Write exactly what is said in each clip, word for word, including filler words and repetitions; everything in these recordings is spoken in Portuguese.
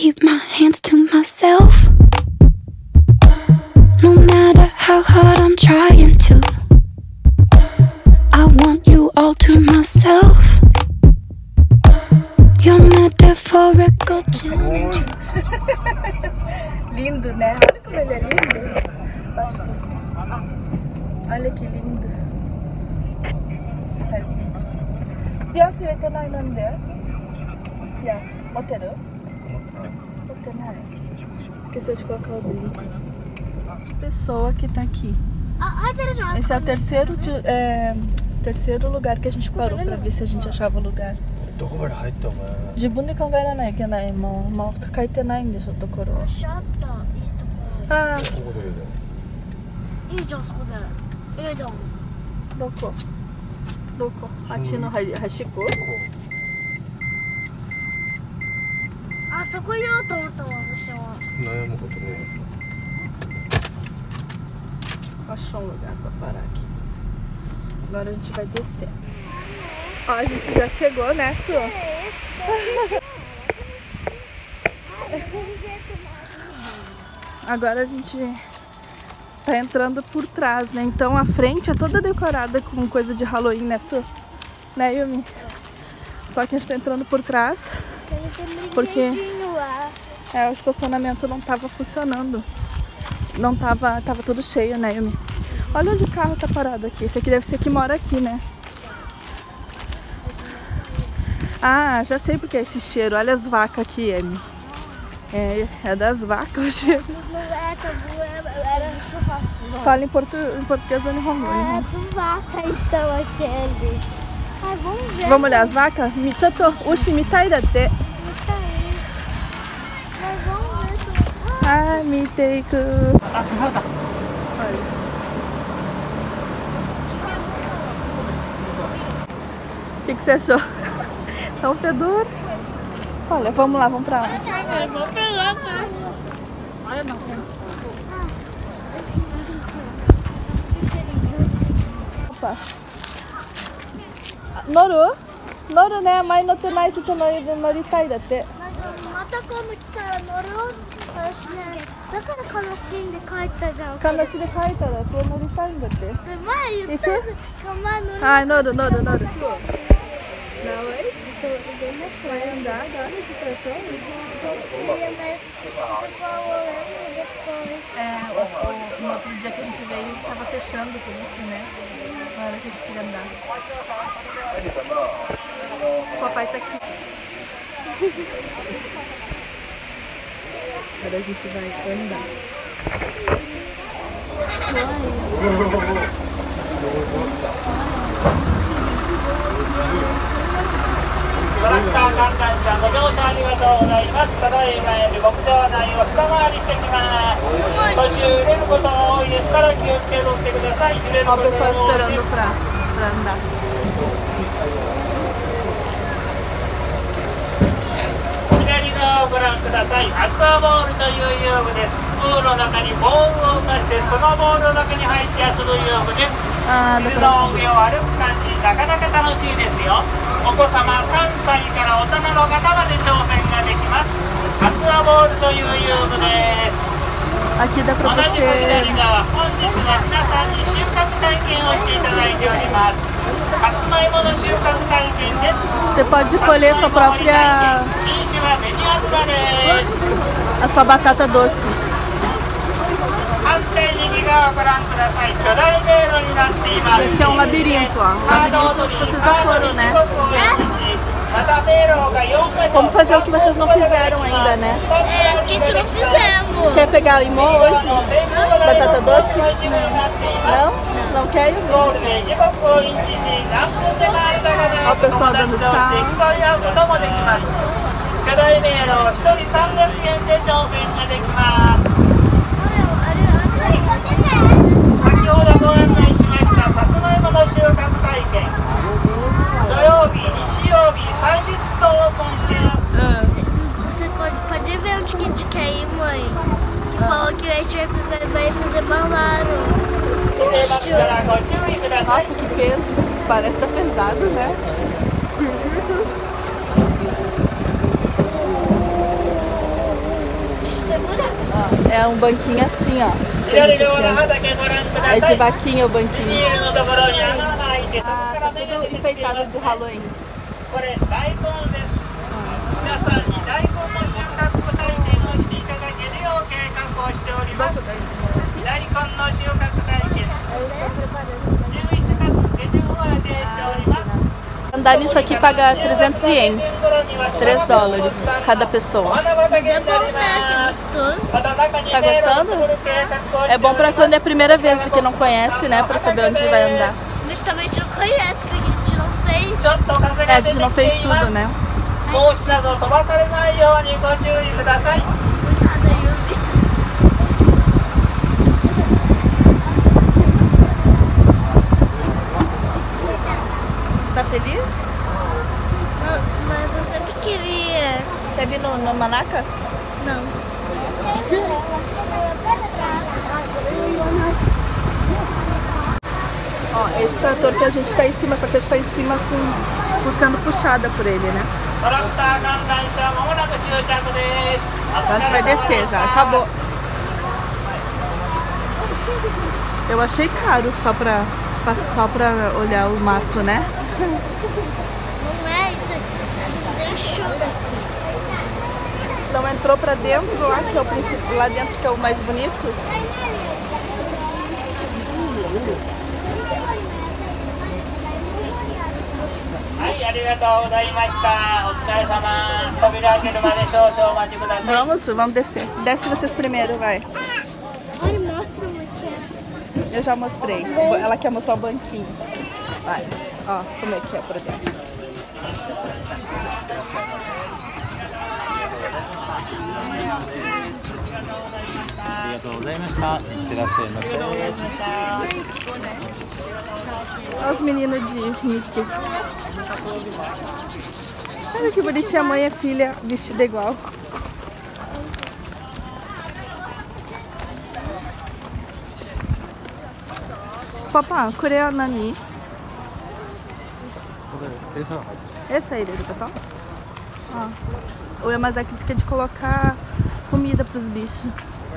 keep my hands to myself. No matter how hard I'm trying to, I want you all to myself. Your metaphorical gin and juice. Lindo, né? Olha como ele é lindo. Olha que lindo. Yes,入れてないなんで? Yes, 持ってる? 持ってない. Esqueceu de colocar o brinco. Pessoa que tá aqui. Esse é o terceiro, de, é, terceiro lugar que a gente parou pra ver se a gente achava o lugar. どこまで入ったお前。 自分で考えらないといけない。もう、もう書いてないんでしょ、ところ。 シャッターいいところ。 ああ。 ここでいいじゃん、そこで。いいじゃん。 どこどこあっちの端っこ、 あそこ言おうと思ったわ、私は。 悩むことね。 Achou um lugar pra parar aqui. Agora a gente vai descer. Ó, a gente já chegou, né, Su? Agora a gente tá entrando por trás, né? Então a frente é toda decorada com coisa de Halloween, né, Su? Né, Yumi? Só que a gente tá entrando por trás porque é, o estacionamento não tava funcionando. Não tava, tava tudo cheio, né, Yumi? Olha onde o carro tá parado aqui. Esse aqui deve ser que mora aqui, né? Ah, já sei porque é esse cheiro. Olha as vacas aqui, Amy. É, é das vacas o cheiro. Fala em, portu, em português ou em romano? É do vaca, então, aquele. Ah, vamos ver. Vamos olhar as vacas? Michato, ushi mitai datte. Mas vamos ver. Ah, miteiku. Ah, você volta. Olha. O que, que você achou? Tá um fedor. Olha, vamos lá, vamos pra lá. Eu vou pegar, tá? Olha, não. Opa. Noru? Noru né? Mai no tenai sucha noritai datte. また今度来たら乗ろう私ねだから悲しんで帰ったじゃん悲しで書いたらこれ乗りたいんだって。 それ前言ったじゃん前乗るはい、乗る乗る乗る。Não, é? Vai andar agora de trator? É, o, o, no outro dia que a gente veio tava fechando por isso, né? Na hora que a gente queria andar. O papai tá aqui. Agora a gente vai andar. Ó, o pessoal esperando pra, pra andar. をご覧ください。アクアボールという遊具です。プールの中にボールを浮かせてそのボールの中に入って遊ぶ遊具です。水の上を歩く感じなかなか楽しいですよ。お子様さんさいから大人の方まで挑戦ができます。アクアボールという遊具です。 Aqui dá pra você... Você pode colher sua própria... a sua batata doce. E aqui é um labirinto, ó. Labirinto que vocês já foram, né? Vamos fazer o que vocês não fizeram ainda, né? É, acho que a gente não fizemos. Quer pegar limão hoje? Batata doce? Não? Não quer? Olha o pessoal dando tchau. Você pode, pode ver onde que a gente quer ir, mãe. Que falou que a gente vai, vai fazer malaro. Nossa, que peso. Parece que tá pesado, né? É um banquinho assim, ó. Que a gente senta. É de vaquinha o banquinho. Ah, tá tudo enfeitado de Halloween. Andar nisso aqui paga trezentos ienes, três dólares cada pessoa. Mas é bom, né? Que gostoso. Tá gostando? É bom pra quando é a primeira vez que não conhece, né? Pra saber onde vai andar. Mas também a gente não conhece, porque a gente não fez. É, a gente não fez tudo, né? Tá feliz? Não, mas eu sempre queria. Quer vir no, no Manaca? Não. Ó, esse trator que a gente tá em cima, só que a gente tá em cima com, com sendo puxada por ele, né? Então a gente vai descer já, acabou. Eu achei caro só pra, só pra olhar o mato, né? Não é isso, deixou daqui. Então entrou pra dentro lá, que é o principal, lá dentro que é o mais bonito. Vamos, vamos descer. Desce vocês primeiro, vai. Olha, mostra o que é. Eu já mostrei. Ela quer mostrar o banquinho. Vai. Ó, como é que é por dentro. Olha os meninos de Mickey. Olha que bonitinha, a mãe e a filha vestida igual. Papá, Coreia Nani. Essa aí, do Pató? Ó. O Yamazaki disse que é de colocar comida pros bichos.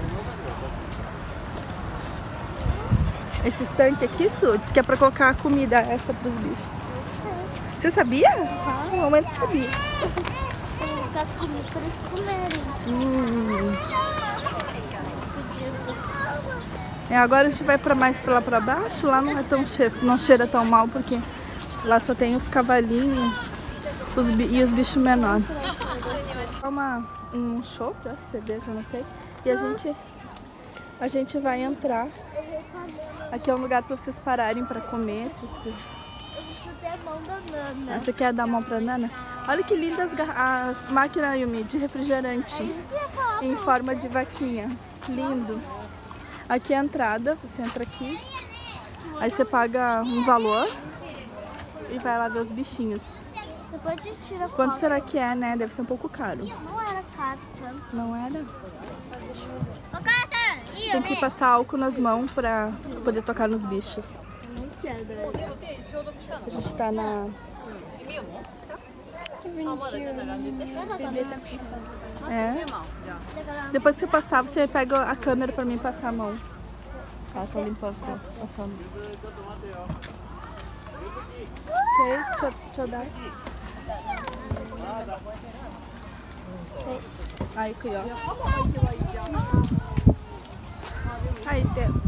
Esse tanque aqui, Su, diz que é pra colocar comida essa pros bichos. Você sabia? Ah, a mamãe não sabia. Eu vou colocar comida para eles comerem. Hum. É, agora a gente vai pra mais pra lá pra baixo. Lá não é tão cheiro, não cheira tão mal, porque lá só tem os cavalinhos os, e os bichos menores. Uma, um show, cerveja, não sei. E a gente, a gente vai entrar. Aqui é um lugar para vocês pararem para comer. Essas... Você quer dar a mão pra Nana? Olha que lindas as máquinas, Yumi, de refrigerante em forma de vaquinha. Lindo. Aqui é a entrada, você entra aqui, aí você paga um valor e vai lá ver os bichinhos. Depois de tira Quanto será que é, né? Deve ser um pouco caro. Não era caro tanto. Não era? Tem que passar álcool nas mãos pra poder tocar nos bichos. A gente tá na... Que bonitinho. O bebê tá ficando. É. Depois que você passar, você pega a câmera pra mim passar a mão. Ela tá limpando, tá passando. Ok, deixa, deixa eu dar. Aí, aqui, ó. Aí, dentro.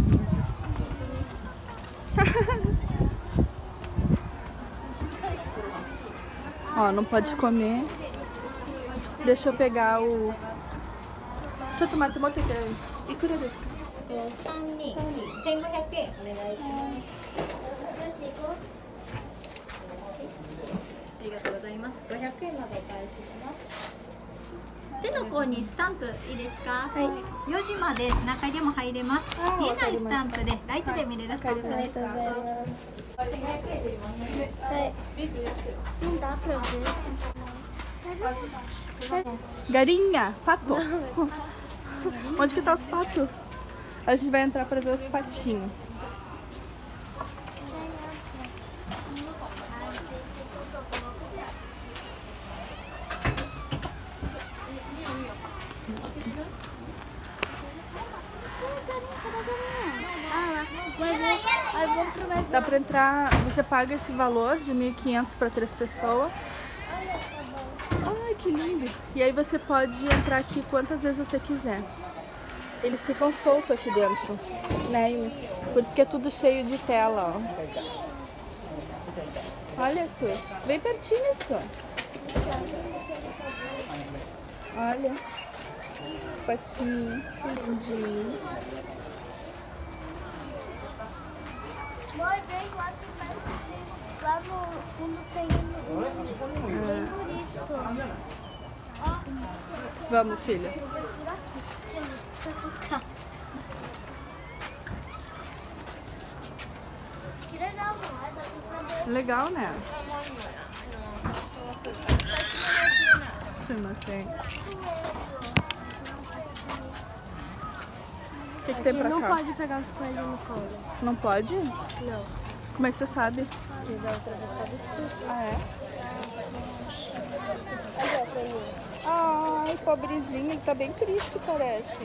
Ó, não pode comer. Deixa eu pegar o... Deixa eu tomar, tomar o que é? E cura desse? Não dá pra ver. Galinha, pato. Onde que tá os patos? A gente vai entrar pra ver os patinhos. Dá pra entrar, você paga esse valor de mil e quinhentos para três pessoas. Ai, que lindo! E aí você pode entrar aqui quantas vezes você quiser. Eles ficam soltos aqui dentro, né? Por isso que é tudo cheio de tela, ó. Olha só, bem pertinho só. Olha, os patinhos, que lindinho. Mãe, vem lá, lá no fundo tem um bem bonito. Vamos, filha. Precisa tocar. Que legal, não é? Dá pra saber. Legal, né? Sim, mas sim. O que, que tem pra não cá? Não pode pegar os coelhos no colo. Não pode? Não. Como é que você sabe? Porque da outra vez estava escrito. Ah, é? Olha pra mim. Ai, pobrezinho, ele tá bem triste, parece.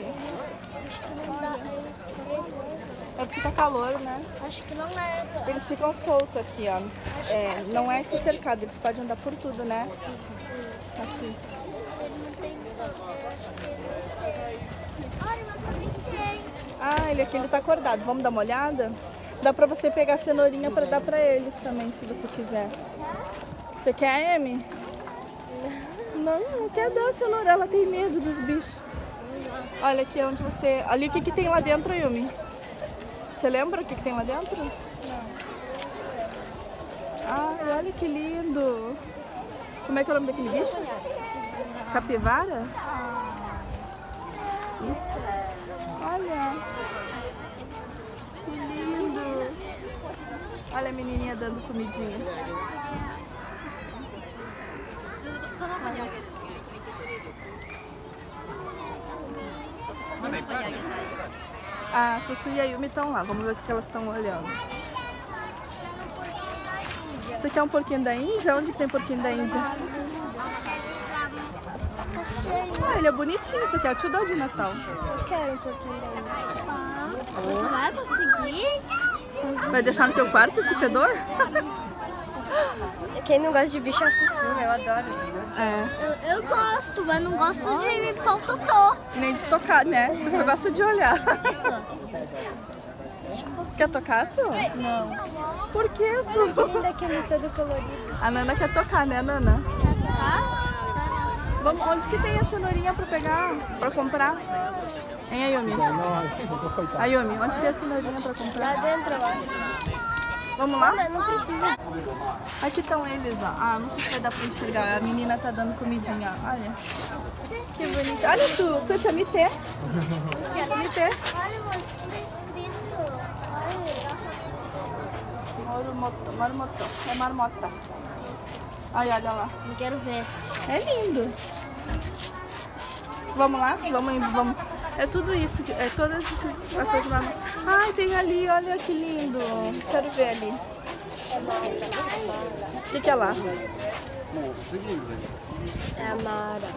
É porque tá calor, né? Acho que não é. Eles ficam soltos aqui, ó. É, não é esse cercado, eles podem andar por tudo, né? Aqui. Olha, mas também tem. Ah, ele aqui ele tá acordado. Vamos dar uma olhada? Dá pra você pegar a cenourinha pra dar pra eles também, se você quiser. Você quer, Amy? Não, não quer dar a cenoura, ela tem medo dos bichos. Olha aqui onde você... Ali o que, que tem lá dentro, Yumi? Você lembra o que, que tem lá dentro? Não. Ai, olha que lindo. Como é que é o nome daquele bicho? Capivara? Olha. Que lindo. Olha a menininha dando comidinha. A Sussu e a Yumi estão lá, vamos ver o que elas estão olhando. Você quer um porquinho da Índia? Onde tem porquinho da Índia? Ah, ele é bonitinho, você quer? Eu te dou de Natal. Eu quero um pouquinho daí. Você vai conseguir? Vai deixar no teu quarto esse fedor? Quem não gosta de bicho é a Sussu, né? Eu adoro. É. Eu, eu gosto, mas não gosto de me pôr o totô. Nem de tocar, né? Você só gosta de olhar. Você quer tocar, Su? Não. Por que, Su? Ainda aquele todo colorido. A Nana quer tocar, né, Nana? Ah? Vamos, onde que tem a cenourinha pra pegar, pra comprar? Hein, Ayumi? Ayumi, onde tem a cenourinha pra comprar? Lá dentro, ó. Vamos lá? Mas não precisa. Aqui estão eles, ó. Ah, não sei se vai dar pra enxergar. A menina tá dando comidinha. Olha. Que bonito. Olha, Su, você tinha mitê. Mitê. Olha, mano, tudo escrito. Marmoto, marmoto. É marmota. Ai, olha lá. Não quero ver. É lindo. Vamos lá? Vamos, vamos. É tudo isso. É todas essas, essas marmotas. Ai, tem ali, olha que lindo. Quero ver ali. O que, que é lá? É a Mara.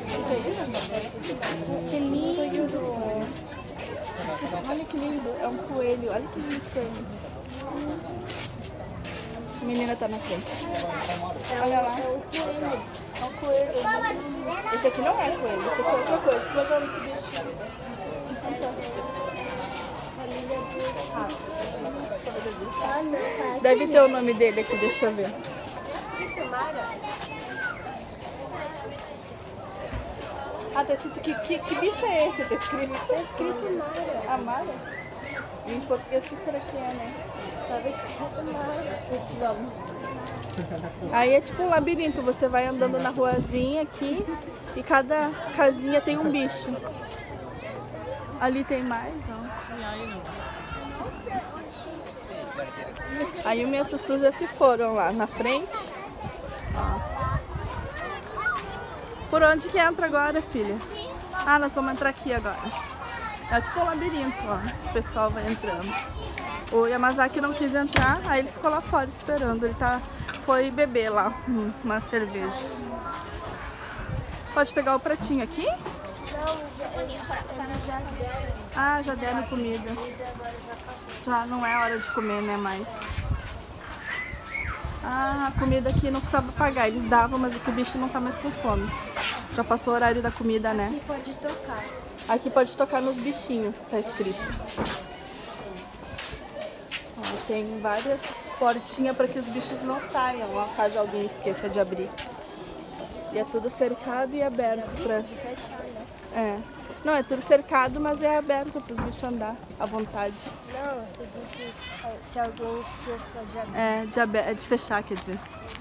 Que lindo. Olha que lindo. É um coelho. Olha que lindo esse coelho. A menina tá na frente. Olha lá. É um coelho. É um coelho. Esse aqui não é coelho. Esse aqui é outra coisa. Como é que é o nome desse bicho? Deve ter o nome dele aqui, deixa eu ver. Ah, tá escrito que, que, que bicho é esse? Tá escrito, Tá escrito Mara. a Mara? E em português o que será que é, né? Tava escrito Mara. Vamos. Aí é tipo um labirinto, você vai andando na ruazinha aqui e cada casinha tem um bicho. Ali tem mais, ó. Aí o meu Sussu já se foram lá na frente. Ó. Por onde que entra agora, filha? Ah, nós vamos entrar aqui agora. É tipo um labirinto, ó. O pessoal vai entrando. O Yamazaki não quis entrar, aí ele ficou lá fora esperando. Ele tá, foi beber lá uma cerveja. Pode pegar o pratinho aqui? Ah, já deram comida. Já não é hora de comer, né, mais. Ah, a comida aqui não precisava pagar. Eles davam, mas é que o bicho não tá mais com fome. Já passou o horário da comida, né? Aqui pode tocar. Aqui pode tocar nos bichinhos, tá escrito. Ó, tem várias portinhas para que os bichos não saiam, ó, caso alguém esqueça de abrir. E é tudo cercado e aberto para... É. Não, é tudo cercado, mas é aberto para os bichos andar à vontade. Não, você disse se alguém esqueça de abrir. É, de, aber... é de fechar, quer dizer.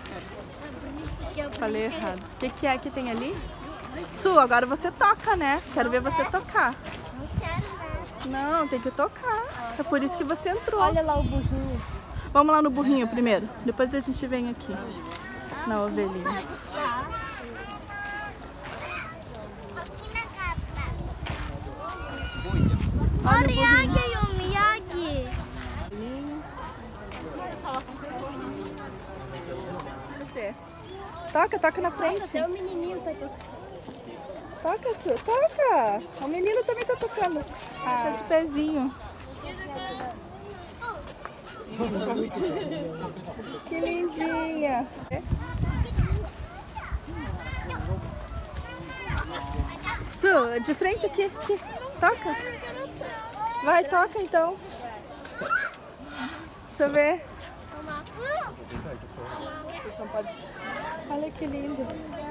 Falei errado. O que, que é que tem ali? Su, agora você toca, né? Quero ver você tocar. Não quero, né? Não, tem que tocar. É por isso que você entrou. Olha lá o burrinho. Vamos lá no burrinho primeiro. Depois a gente vem aqui. Na ovelhinha. Olha o burrinho. Miyagi. Você. Toca, toca na frente. Até o menininho tá tocando. Toca, Su, toca. O menino também tá tocando. Ah. Tá de pezinho. Que lindinha. Su, de frente aqui, aqui. Toca. Vai, toca então. Deixa eu ver. Olha que lindo.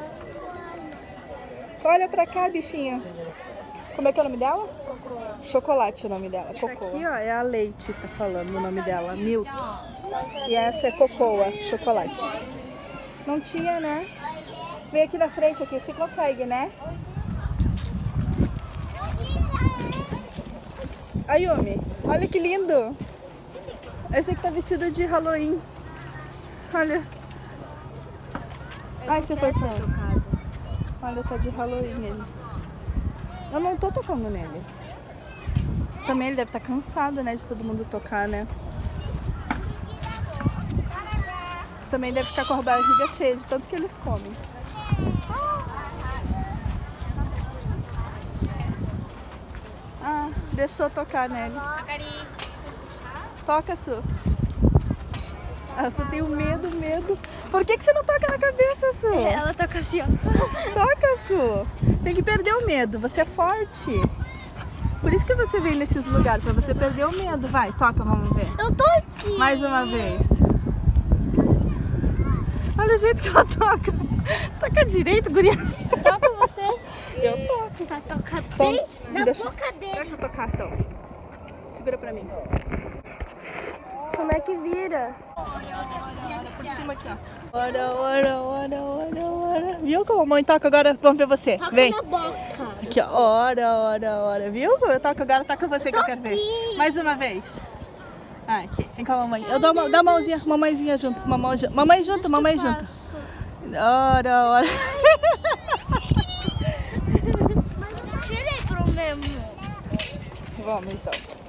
Olha pra cá, bichinha. Como é que é o nome dela? Cocô. Chocolate é o nome dela. Cocô. Aqui, ó, é a Leite, tá falando o nome dela. Milk. E essa é Cocoa, chocolate. Não tinha, né? Vem aqui na frente, aqui. Você consegue, né? Ayumi, olha que lindo. Esse aqui tá vestido de Halloween. Olha. Ai, você foi tocado. Olha, tá de Halloween ele. Eu não tô tocando nele. Também ele deve estar cansado, né, de todo mundo tocar, né? Você também deve ficar com a barriga cheia de tanto que eles comem. Ah, deixou tocar nele. Toca, Su. Ah, você tem um medo, medo. Por que que você não toca na cabeça, Su? Ela toca assim, ó. Toca, Su. Tem que perder o medo. Você é forte. Por isso que você vem nesses lugares, pra você perder o medo. Vai, toca, vamos ver. Eu tô aqui. Mais uma vez. Olha o jeito que ela toca. Toca direito, guria. Toca você. Eu toco. Tá tocando Então, bem na deixa- boca dele. Deixa eu tocar, então. Segura pra mim. Como é que vira? Por cima aqui, ó. Ora, ora, ora, ora, ora. Viu como a mãe toca agora? Vamos ver você. Toca Vem. na boca. Aqui, ó. Ora, ora, ora. Viu como eu toco agora? Toca você que eu quero ver. Mais uma vez. Ah, aqui. Vem com a mamãe. Eu dou a mão, dá a mãozinha. Mamãezinha junto. Mamãe, ju- mamãe junto, mamãe junto. Ora, ora. Tirei pro mesmo. Vamos então.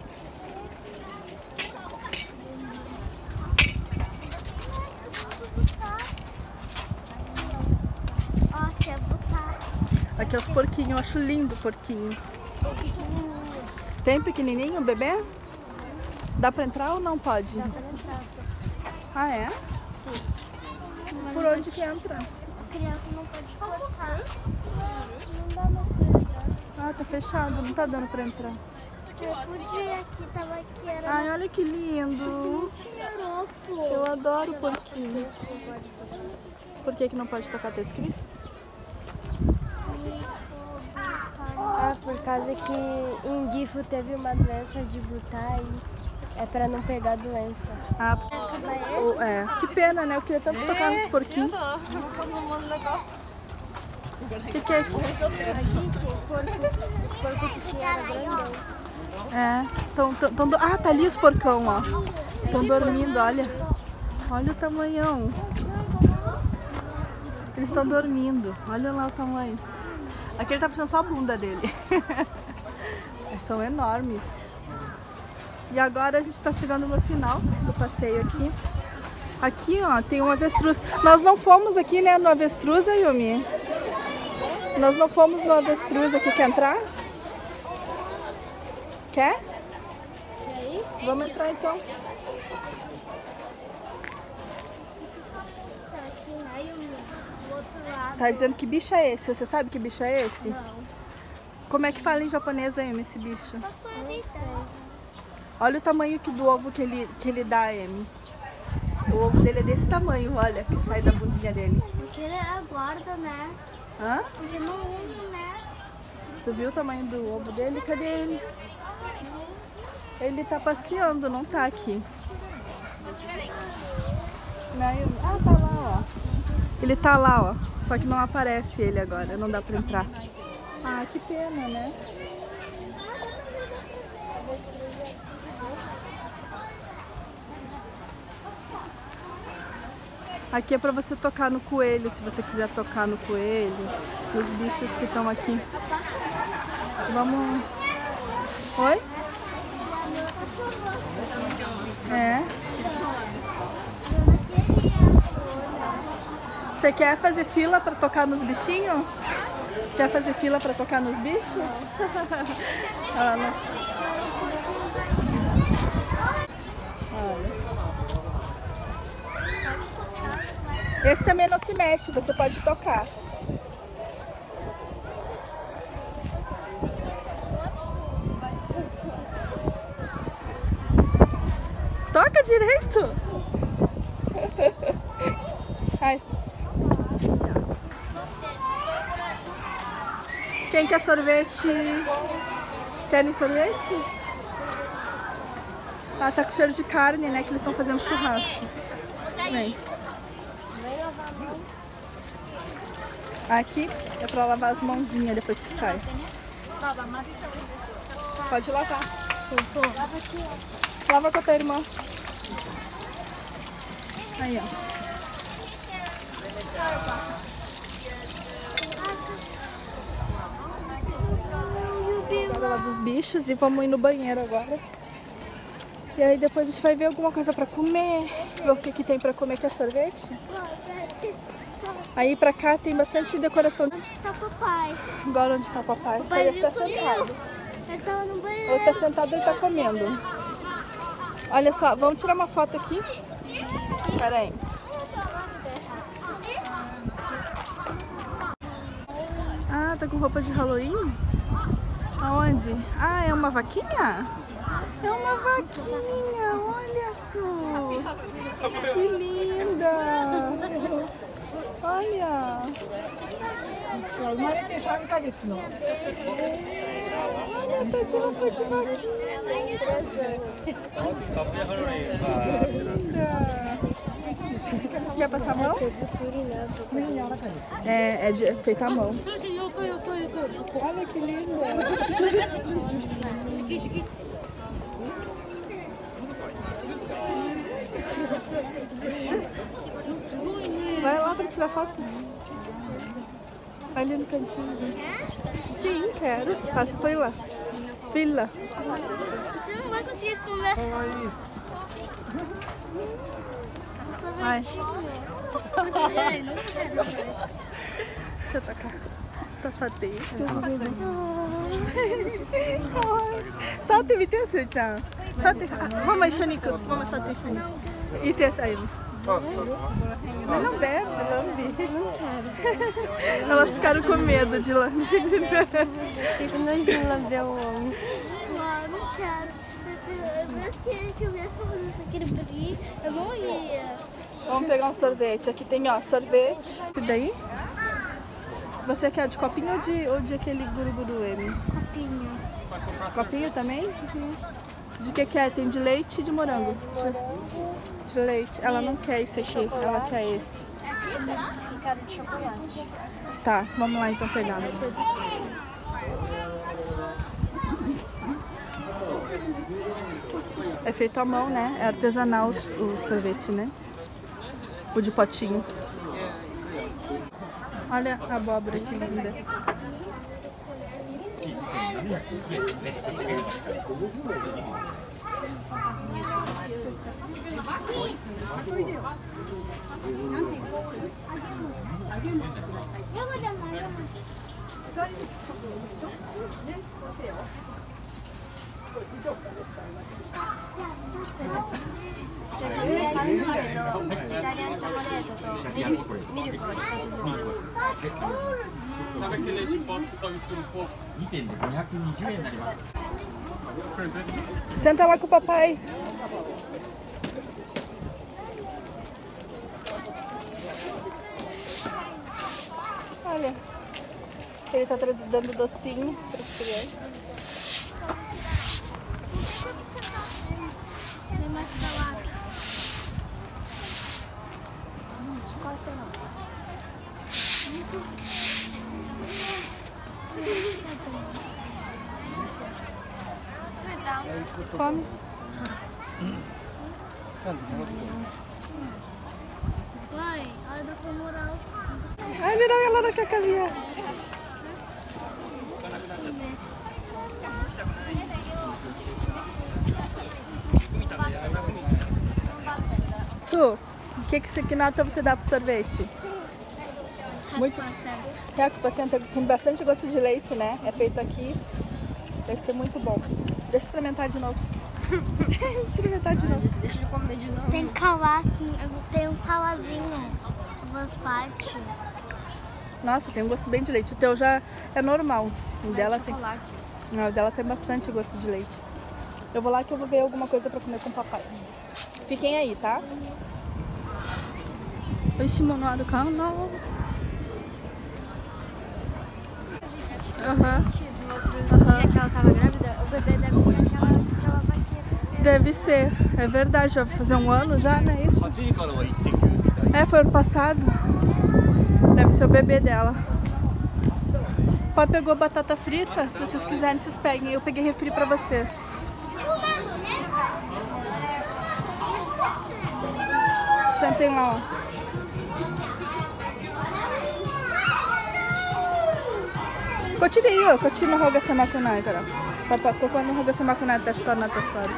Ó, quer botar. Aqui é os porquinhos. Eu acho lindo o porquinho. Tem pequenininho. Tem pequenininho, bebê? Dá pra entrar ou não pode? Dá pra entrar. Ah, é? Sim. Por onde que entra? A criança não pode tocar. Não dá mais pra entrar. Ah, tá fechado. Não tá dando pra entrar. Eu podia aqui, tava aqui, era Ai, olha que lindo. Europa. Eu adoro porquinho. Por que que não pode tocar? Tá escrito? Ah, por causa que em Gifu teve uma doença de botar e é pra não pegar a doença. Ah, o- é. Que pena, né? Eu queria tanto tocar nos porquinhos. O que que é aqui? O porco que tinha era grandão. É. Tão, tão, tão do- Ah, tá ali os porcão, ó. Estão dormindo, olha. Olha o tamanhão. Eles estão dormindo. Olha lá o tamanho. Aquele tá precisando só a bunda dele. Eles são enormes. E agora a gente tá chegando no final do passeio aqui. Aqui, ó, tem um avestruz. Nós não fomos aqui, né, no avestruz, Ayumi? Nós não fomos no avestruz aqui, quer entrar? Quer? Vamos entrar então. Tá dizendo que bicho é esse? Você sabe que bicho é esse? Não. Como é que fala em japonês, Amy, esse bicho? Não sei. Olha o tamanho que do ovo que ele, que ele dá, Amy. O ovo dele é desse tamanho, olha, que sai da bundinha dele. Porque ele é guarda, né? Hã? Porque não usa, né? Tu viu o tamanho do ovo dele? Cadê ele? Ele tá passeando, não tá aqui. Não, eu... Ah, tá lá, ó. Ele tá lá, ó. Só que não aparece ele agora, não dá pra entrar. Ah, que pena, né? Aqui é pra você tocar no coelho, se você quiser tocar no coelho, nos bichos que estão aqui. Vamos... Oi? É. Você quer fazer fila pra tocar nos bichinhos? Quer fazer fila pra tocar nos bichos? Ah, não. Olha. Esse também não se mexe, você pode tocar. Toca direito! Ai. Quem quer sorvete? Querem sorvete? Ah, tá com cheiro de carne, né? Que eles estão fazendo churrasco. Vem. Aqui é pra lavar as mãozinhas depois que sai. Pode lavar. Lava com a tua irmã. Aí, ó. Agora lá dos bichos e vamos ir no banheiro agora. E aí depois a gente vai ver alguma coisa pra comer. Ver o que que tem pra comer, que é sorvete. Aí pra cá tem bastante decoração. Onde tá o papai? Agora onde tá o papai? Papai Ele tá sumiu. sentado. Ele tava no banheiro. Ele tá sentado e ele tá comendo. Olha só, vamos tirar uma foto aqui? Pera aí. Ah, tá com roupa de Halloween? Aonde? Ah, é uma vaquinha? É uma vaquinha, olha só. Que linda. Olha. Olha, tá de roupa de vaquinha. Quer passar a mão? É, é de, feito à mão. Olha que linda. Vai lá pra tirar foto. Vai ali no cantinho. Sim, quero. Passa pra ir lá. Fila. Você não vai conseguir comer. Vai. Ai, não quero mais. Deixa eu tocar. Tá sateio. Salta e viteすーちゃん。Salta. Vamos一緒に行く。Vamos salta一緒に。E tem essa aí. Mas não bebe, lambe. Elas ficaram com medo de lamber. Fico nojinho lamber o homem. Não, não quero. Se ele quisesse fazer isso aqui brilho, eu não ia. Vamos pegar um sorvete. Aqui tem, ó, sorvete. E daí? Você quer de copinho ou de, ou de aquele guru-guru, Amy? Copinho. Copinho também? Uhum. De que que é? Tem de leite e de morango. De leite. Ela não quer esse aqui, chocolate. Ela quer esse. Eu quero de chocolate. Tá, vamos lá então pegar. É feito à mão, né? É artesanal o, o sorvete, né? O de potinho. Olha a abóbora que linda. Senta lá com o papai. Olha, ele tá dando docinho para as crianças. Tem mais salada. Não gosta não. Come. Vai, olha da moral. Ai, mira, ela não quer caminhar. Su, o que que, que nota você dá pro sorvete? Muito. Reco por cento. Tem bastante gosto de leite, né? É feito aqui. Deve ser muito bom. Deixa eu experimentar de novo. Experimentar de novo. Deixa ele comer de novo. Tem calá, tem um calazinho. Duas partes. Nossa, tem um gosto bem de leite. O teu já é normal. O dela tem. Chocolate. Não, o dela tem bastante gosto de leite. Eu vou lá que eu vou ver alguma coisa pra comer com o papai. Fiquem aí, tá? Ixi, mano, do carro não. Aham. Do outro dia que ela tava grávida, o bebê deve ser aquela, aquela vaquinha. Deve ser, é verdade, já vai fazer um ano já, não é isso? É, foi ano passado. Deve ser o bebê dela. O pai pegou batata frita, se vocês quiserem, vocês peguem. Eu peguei refri pra vocês. Sentem lá, ó. こっちでいいよ。こっちの方が狭くないから。パパ、ここの方が狭くなった下になった座る。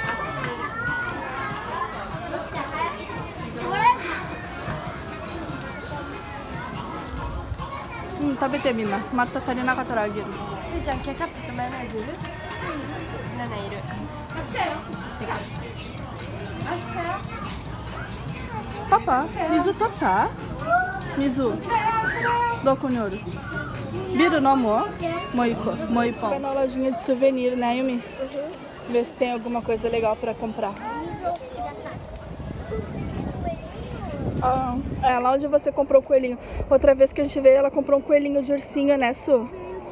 うん、食べてみんな。また足りなかったらあげる。 すーちゃん、ケチャップとマヨネーズいる？ナナいる。てか。 パパ、水取った？水。どこにおる？Vira no amor? Moico, moipão. Vai na lojinha de souvenir, né, Yumi? Uhum. Ver se tem alguma coisa legal pra comprar. Ah, é lá onde você comprou o coelhinho. Outra vez que a gente veio, ela comprou um coelhinho de ursinho, né, Su?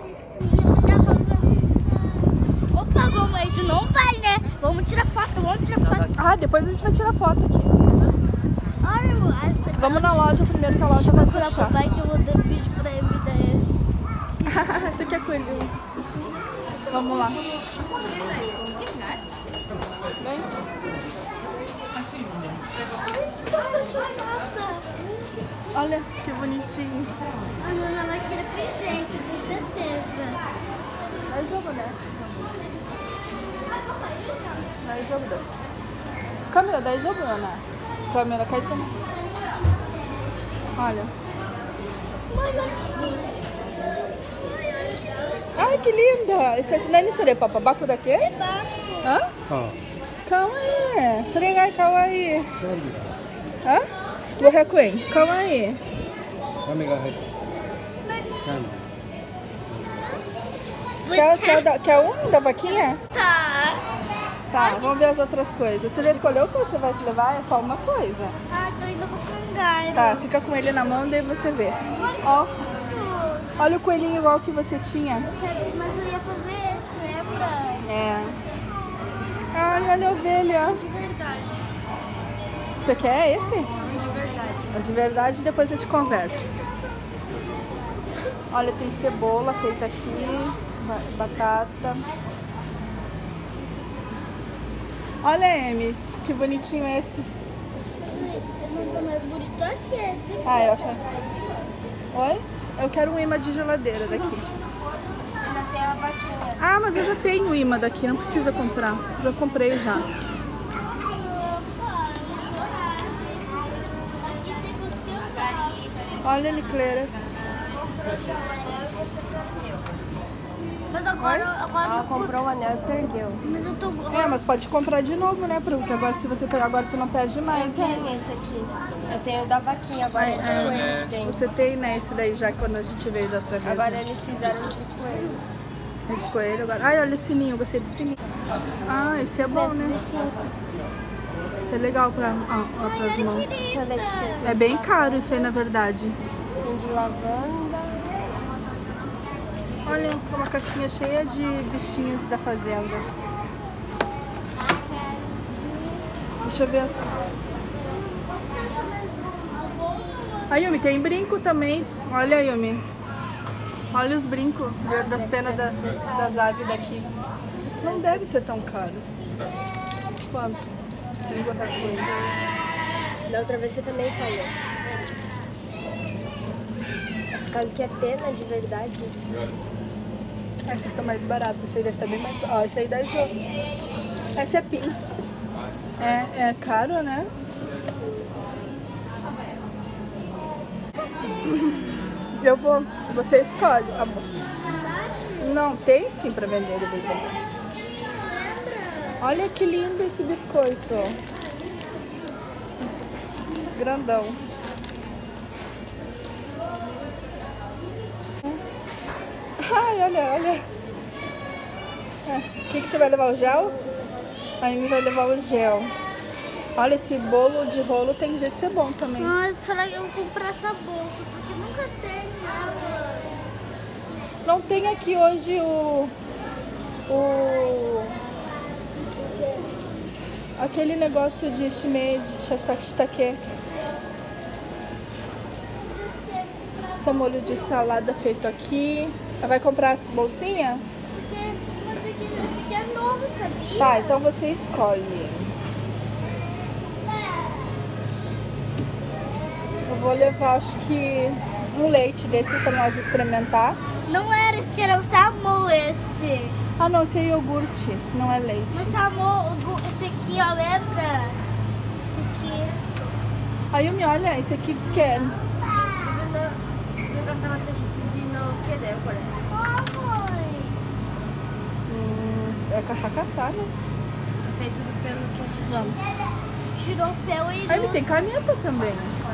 Opa, mamãe, tu não vai, né? Vamos tirar foto, vamos tirar foto. Ah, depois a gente vai tirar foto aqui. Olha, amor, essa aqui. Vamos na loja primeiro, que a loja vai Vou fechar. papai que eu vou dar vídeo pra ele me dar esse. Esse aqui é coelhinho. Vamos lá. Vem. Olha que bonitinho. A Nana vai querer presente, eu tenho certeza. Dá jogo, né? Dá jogo. Câmera, dá jogo, Ana. Câmera, cai também. Olha. Ai, que linda! Isso aqui, nani sore, papa? Baku dake? Baku. Hã? Ah. Kawaii. Sore ga kawaii. Hã? gohinhaku yen. Kawaii. Quer, quer, da- quer um da vaquinha? Tá. Tá, vamos ver as outras coisas. Você já escolheu o que você vai levar? É só uma coisa. Tá, tô indo pro cangairo. Tá, fica com ele na mão, daí você vê. Ó, olha o coelhinho igual que você tinha. Mas eu ia fazer esse, lembra? É. Ai, olha a ovelha. De verdade. Você quer esse? De verdade. É de verdade, depois a gente conversa. Olha, tem cebola feita aqui, ba- batata. Olha, Amy, que bonitinho esse. Mas é mais bonito que esse. Ah, eu acho. Oi? Eu quero um imã de geladeira daqui. Ainda tem a vaquinha. Ah, mas eu já tenho o imã daqui, não precisa comprar. Já comprei já. Olha, Nicleira. Agora, agora Ela eu tô- comprou o anel e perdeu. Mas eu tô. É, mas pode comprar de novo, né, porque agora se você pegar agora você não perde Eu mais. né? tenho esse aqui. Eu tenho o da vaquinha agora. É, de coelho que tem. Você tem, né, esse daí já quando a gente veio da outra vez. Agora né? eles fizeram de coelho. É de coelho agora. Ai, olha esse sininho, gostei desse sininho. Ah, esse é bom, né? duzentos e cinco. Esse é legal pra, ó, ó, pras mãos. Deixa eu ver aqui. É bem caro isso aí, na verdade. Tem de lavanda. Olha, uma caixinha cheia de bichinhos da fazenda. Deixa eu ver as... A Yumi, tem brinco também. Olha, Yumi. Olha os brincos das penas das, das aves daqui. Não deve ser tão caro. Quanto? cinquenta coisas. Da outra vez você também falou. Por causa que é pena de verdade. Esse aqui tá mais barato. Esse aí deve estar bem mais barato. Ó, esse aí dá jogo. Esse é pin. É, é caro, né? Eu vou... Você escolhe. Tá bom. Não, tem sim pra vender de vez em quando. Olha que lindo esse biscoito. Grandão. Ai, olha, olha. É, o que, que você vai levar? O gel? A Amy vai levar o gel. Olha, esse bolo de rolo tem jeito de ser bom também. Mas será que eu vou comprar essa bolsa? Porque nunca tem nada. Não tem aqui hoje o... O... Aquele negócio de shime, de shastake. Esse é molho de salada feito aqui. Vai comprar essa bolsinha? Porque esse aqui, esse aqui é novo, sabia? Tá, então você escolhe. Eu vou levar, acho que, um leite desse pra nós experimentar. Não era esse que era o Samu, esse. Ah, não, esse é iogurte, não é leite. Mas Samu, esse aqui, ó, lembra? Esse aqui. Aí me olha, esse aqui diz que é... Ó, mãe. Hum, é caçar-caçar, né? Feito do pelo que a gente... Vamos. Tirou o pé e Aí ele tem caneta também.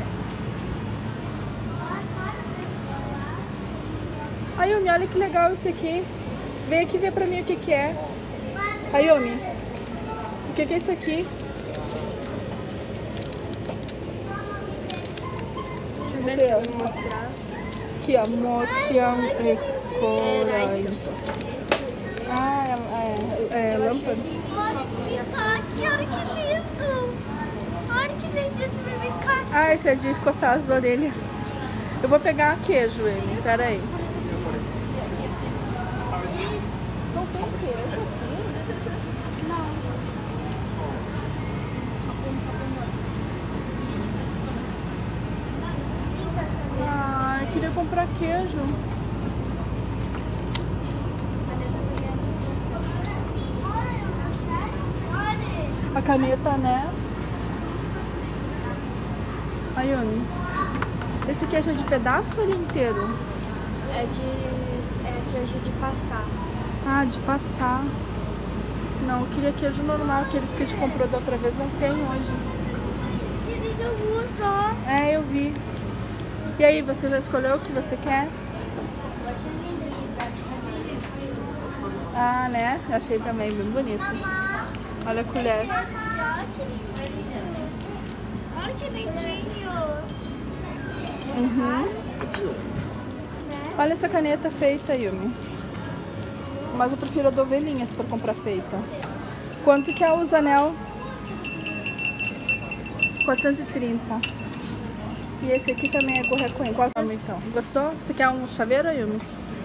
Aí, Yumi, olha que legal esse aqui. Vem aqui ver pra mim o que que é. Aí, Yumi, o que que é isso aqui? Deixa eu ver. mostrar. Aqui, ó, motiam e corai. Ah, é, é, é lâmpada. Aqui, olha que lindo. Olha que lindo esse bebê. Ah, esse é de coçar as orelhas. Eu vou pegar queijo, ele. Pera aí. Não tem queijo aqui? Não. Ah, eu queria comprar queijo. A caneta, né? Ayumi, esse queijo é de pedaço ou ele é inteiro? É de... é queijo de passar. Ah, de passar. Não, eu queria queijo normal, aqueles que a gente comprou da outra vez não tem hoje. Que lindo uso. É, eu vi. E aí, você já escolheu o que você quer? Ah, né? Eu achei também bem bonito. Olha a colher. Olha que lindinho. Uhum. Olha essa caneta feita, Yumi. Mas eu prefiro a da ovelhinha se for comprar feita. Quanto que é o anel? quatrocentos e trinta. E esse aqui também é correcoen. Qual é o nome então? Gostou? Você quer um chaveiro, Yumi?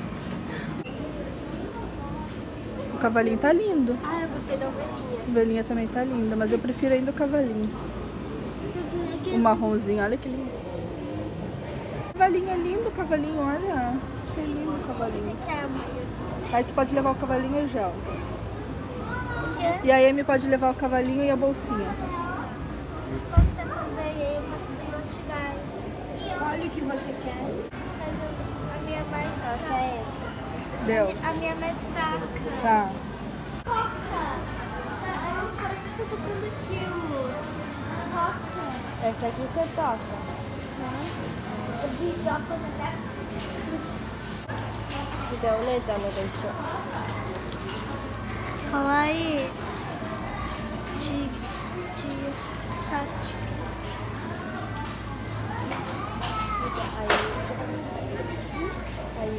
O cavalinho tá lindo. Ah, eu gostei da ovelhinha. A ovelhinha também tá linda, mas eu prefiro ainda o cavalinho. O marronzinho, olha que lindo. O cavalinho é lindo, o cavalinho, olha. Achei lindo o cavalinho. Você quer, mãe? Aí tu pode levar o cavalinho e o gel. O quê? E a Amy pode levar o cavalinho e a bolsinha. Qual que você quer fazer aí? Mas não te dá. Olha o que você quer. Mas eu- a minha é mais Ela cara. quer essa. Deu. A minha é mais fraca. Tá. Toca. O cara que está tocando aquilo. Toca. Essa aqui você toca. O vídeo, a coisa でお姉ちゃんのと一緒。 かわいい。ち、ち、さち。 ああいうああいう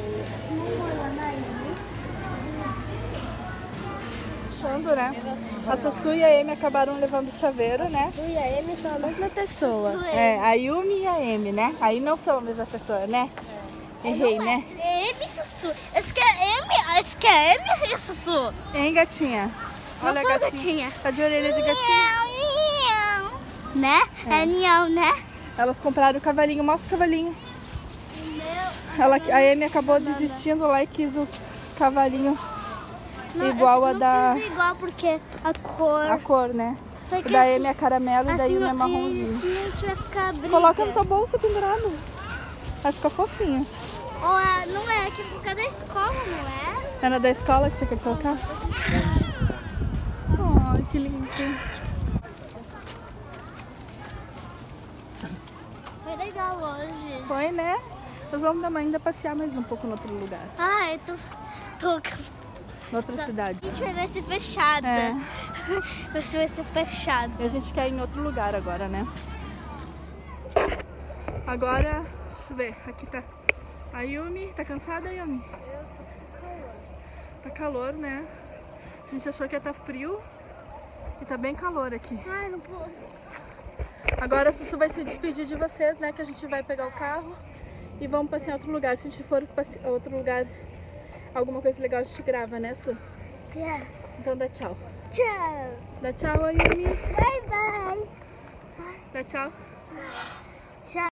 Achando, né? A Sussu e a Amy acabaram levando o chaveiro, né? Tu e a Amy são a mesma pessoa. É, a Yumi e a Amy, né? Aí não são a mesma pessoa, né? Errei, né? É Amy e Sussu. Acho que é Amy, acho que é Amy e Sussu. Hein, gatinha? Olha sou a a gatinha. gatinha. Tá de orelha de gatinha. Né? É Nião, né? Elas compraram o cavalinho. Mostra o cavalinho. Meu. Ela, a Amy acabou desistindo lá e quis o cavalinho igual eu a não da... fiz igual porque a cor. A cor, né? Porque O da assim- Amy é caramelo e da assim, Yumi é assim marronzinho. a gente vai ficar briga. Coloca na tua bolsa pendurado. Vai ficar fofinho. Ou é, não é, que por causa da escola, não é? É na da escola que você quer colocar? Ai, que lindo. Foi legal hoje. Foi, né? Nós vamos dar- ainda passear mais um pouco no outro lugar. Ai, tô, tô... Na outra cidade. A gente vai ser fechada. É. Você vai ser fechada. E a gente quer ir em outro lugar agora, né? Agora, deixa eu ver, aqui tá a Yumi. Tá cansada, Yumi? Eu tô com calor. Tá calor, né? A gente achou que ia estar frio e tá bem calor aqui. Ai, não vou. Agora a Sussu vai se despedir de vocês, né? Que a gente vai pegar o carro e vamos passear em outro lugar. Se a gente for para outro lugar, alguma coisa legal a gente grava, né, Su? Yes. Então dá tchau. Tchau. Dá tchau, Yumi. Bye, bye. Dá tchau. Tchau.